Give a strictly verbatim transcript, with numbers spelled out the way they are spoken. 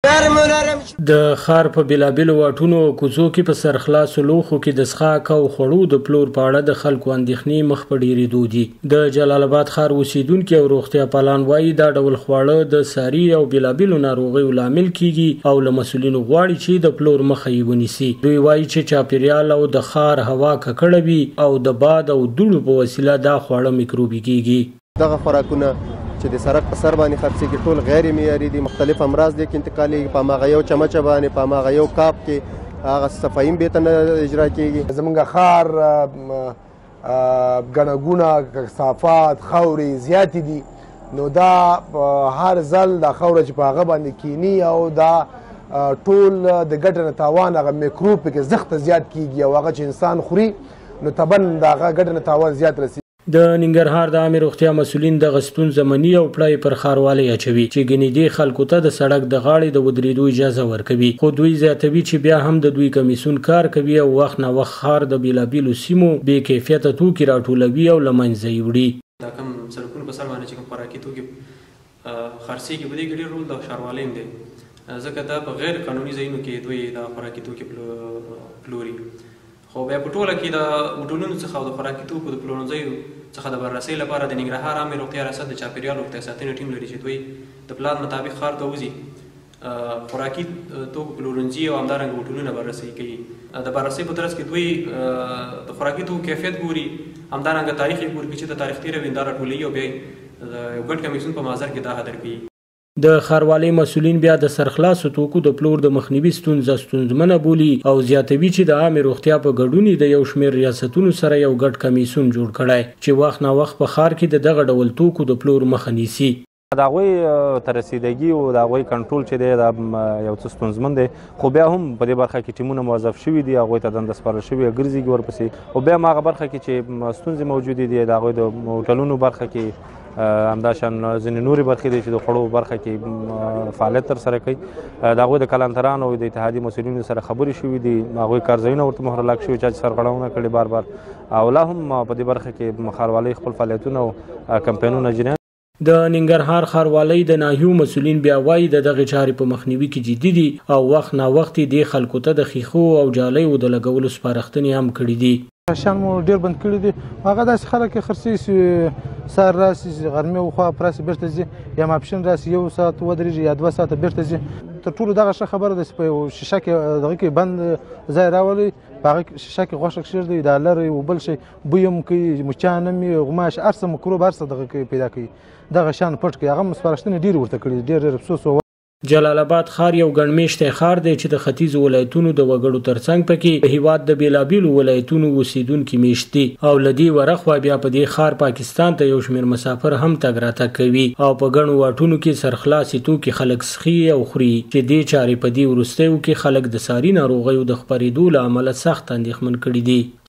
د ښار په بېلابېلو واټونو او کوڅو کې په سرخلاصو لوښو کې د څښاک او خوړو د پلور په اړه د خلکو اندېښنې مخ په ډېرېدو دي. د جلال آباد ښار اوسېدونکي او روغتیا پالان وایي دا ډول خواړه د ساري او بېلابېلو ناروغیو لامل کیږي او له مسؤلینو غواړي چې د پلور مخه یې ونیسي. دوی وایي چې چاپېریال او د ښار هوا ککړه وي او د باد او دوړو په وسیله دا خواړه میکروبي کیږي. دغه خوراکونه چې د سړک په سر باندې خرڅېږي ټول غیر معیاري دي. مختلف امراض دې کې انتقالېږي. په هماغه یو چمچه باندې په هماغه یو کاپ کې هغه صفایي هم بېرته نه اجرا کېږي. زموږ ښار ګڼه ګوڼه کثافات خاورې زیاتې دي، نو دا هر ځل دا خاوره چې په هغه باندې کینی او دا ټول د ګټه نه تاوان هغه میکروب پکې زخته زیات کېږي او هغه چې انسان خوري نو طبعا د هغه ګټه نه تاوان زیات رسي. د ننګرهار د عامې روغتیا مسؤلین دغه ستونزه مني او پړی پر ښاروالی اچوي چې ګنې دې خلکو ته د سړک د غاړې د ودرېدو اجازه ورکوي، خو دوی زیاتوي چې بیا هم د دوی کمیسیون کار کوي او وخت نه وخت ښار د بېلابېلو سیمو بې کیفیته توکي راټولوي او له منځه یې وړي. دا کوم سړکونو په سر باندې چې کوم خوراکي توکي خرڅېږي په دې کې ډېر رول د ښاروالۍ هم دی، ځکه دا په غیر قانوني ځایونو کې دوی دا خوراکي توکي پلوري. خو بیا په ټوله کې د هوټلونو څخه او د خوراکي توکو د پلورنځیو څخه د بررسۍ لپاره د ننګرهار عامې روغتیا ریاست د چاپېریال روغتیا ساتنې ټیم لري چې دوی د پلان مطابق ښار ته وځي، خوراکي توکو پلورنځي او همدارنګه هوټلونه بررسۍ کوي. د بررسۍ په ترڅ کې دوی د خوراکي توکو کیفیت ګوري، همدارنګه تاریخ یې ګوري چې د تاریخ تېره وي دا راټولوي او بیا یې یو ګډ کمیسیون په محضر کې دا هدر کوي. د ښاروالۍ مسؤلین بیا د سرخلاصو توکو د پلور د مخنیوي ستونزه ستونزمنه بولي او زیاتوي چې د عامې روغتیا په ګډون د یو شمېر ریاستونو سره یو ګډ کمیسیون جوړ کړی چې وخت نه وخت په ښار کې د دغه ډول توکو د پلور مخه نیسي. د هغوی ته رسیدګي او د هغوی کنټرول چې دی دا یو څه ستونزمن دی، خو بیا هم په دې برخه کې ټیمونه موظف شوي دي، هغوی ته دنده سپارل شوې ګرځېږي ورپسې. او بیا هم هغه برخه کې چې ستونزې موجودې دي د هغوی د هوټلونو برخه کې همداشان ځینې نورې برخې دي چې د خوړو برخه کې فعالیت ترسره کوي. د هغوی د کلانترانو او د اتحادیې مسؤلینو سره خبرې شوي دي، هغوی کارځایونه ورته مهر لاک شوي چې سرغړونه کړې بار بار او لا هم په دې برخه کې ښاروالۍ خپل فعالیتونه او کمپینونه جریان. د ننګرهار ښاروالۍ د ناحیو مسؤلین بیا وایي د دغې چارې په مخنیوي کې جدي دي او وخت نا وخت دې خلکو ته د ښیښو او جالیو د لګولو سپارښتنې هم کړي دي. شان مو ډېر بند کړي دي، هغه داسې خلک خرڅوي چې سهار راسي غرمې وخوا پراسي بېرته ځي، یا ماپښین راسي یو ساعت ودرېږي یا دوه ساعته بېرته ځي. تر ټولو دغه ښه خبره ده چې په یو شیشه کې دغه کې بند ځای راولئ، په هغه شیشه کې غوښه کښېږدئ، دا لرئ او بل شی بوی هم کوي، مچان هم وي، غوماش هر څه مکروب هر څه دغه کوي پیدا کوي، دغه شیان پټ کړي. هغه هم سپارښتنې ډېرې ورته کړي، ډېر ډېر افسوس و. جلال آباد ښار یو ګڼمېشتی ښار دی چې د ختیځو ولایتونو د وګړو ترڅنګ پکې د هېواد د بېلابېلو ولایتونو اوسېدونکي میشت دي او له دې ورخوا بیا په دې ښار پاکستان ته یو شمېر مسافر هم تګ راتګ کوي او په ګڼو واټونو کې سرخلاصې توکي خلک څښي او خوري چې دې چارې په دې وروستیو کې خلک د ساري ناروغیو د خپرېدو له امله سخت اندېښمن کړي دي.